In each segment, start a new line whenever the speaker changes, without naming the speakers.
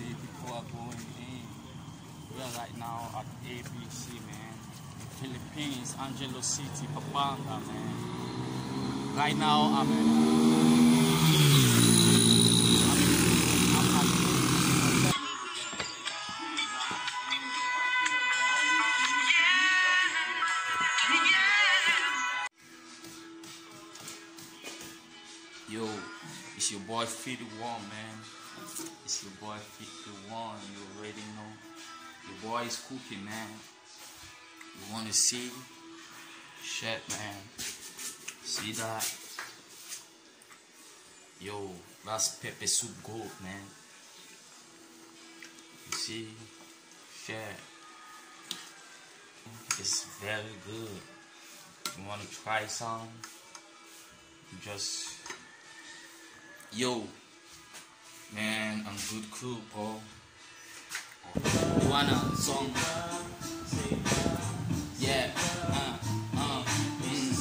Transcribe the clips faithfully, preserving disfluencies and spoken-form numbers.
see people are going in. We are right now at A B C, man. Philippines, Angelo City, Pampanga, man. Right now, I'm in. Yo, it's your boy fifty-one, man. It's your boy fifty-one. You already know. Your boy is cooking, man. You wanna see? Shit, man. See that? Yo, that's pepper soup gold, man. You see? Shit. It's very good. You wanna try some? Just yo, man, I'm good cool, bro. You wanna song? Yeah, uh, uh, mm,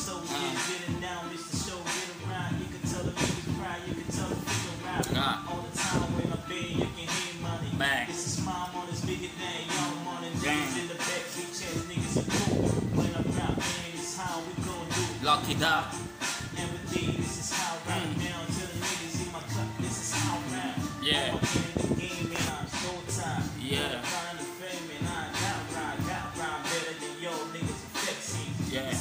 uh. Nah. All the time when I'm big, you can hear money. Bang. This is mom on this bigger than young money. Niggas in the back, big chance, niggas are cool. When I'm out, man, it's how we gon' do it. Lock it up. And with these, this is how right mm. now. Tell the niggas in my club, this is how right. Yeah. I'm in the game and I'm so tired. Yeah. I'm the fame and I got right, got right better than yo niggas affecting. Yeah.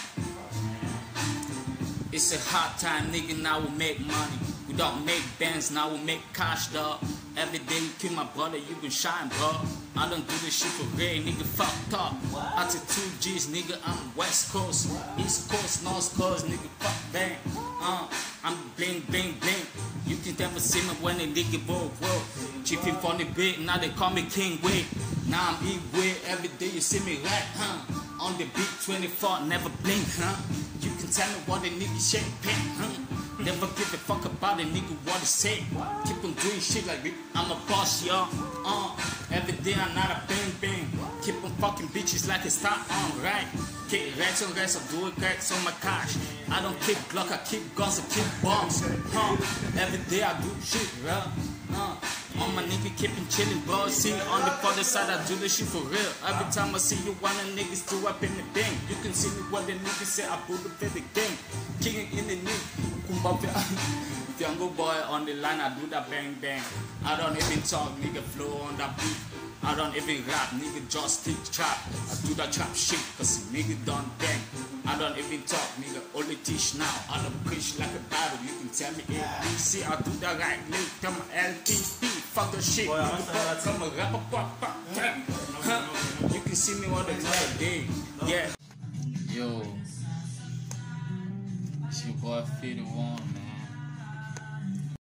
It's a hard time, nigga. Now we make money. We don't make bands, now we make cash, dog. Every day you kill my brother, you can shine, bro. I don't do this shit for real, nigga, fucked up. Attitude G's, nigga, I'm West Coast. East Coast, North Coast, nigga, fuck bang. Uh, I'm bling, bling, bling. You can never see me when a nigga roll, roll. Chiefing for the beat, now they call me King Wade. Now I'm E-Way, every day you see me right, huh? On the beat twenty-four, never blink, huh? You can tell me what a nigga shake, pink, huh? Never give a fuck about a nigga what he say. Keep on doing shit like me. I'm a boss, y'all. Uh, every day I'm not a bang bang. Keep on fucking bitches like it's time on, right? Keep racks on racks, I do it cracks on my cash. I don't keep Glock, I keep guns, I keep bombs. Huh? Every day I do shit, right? Uh, on my nigga keepin' chillin', bro. See, on the other side, I do this shit for real. Every time I see you, wanna niggas do up in the thing. You can see me what the niggas say, I put up in the game. Kicking in the knee. Jungle boy on the line, I do that bang bang. I don't even talk, nigga flow on that beat. I don't even rap, nigga just stick trap. I do that trap shit, cause nigga don't bang. I don't even talk, nigga only teach now. I don't preach like a battle, you can tell me A B C. I do that right, nigga, tell my L P P. Fuck the shit, nigga, come a rapper, pop, pop, huh? You can see me on the other day, yeah. Yo, it's your boy fifty-one, man.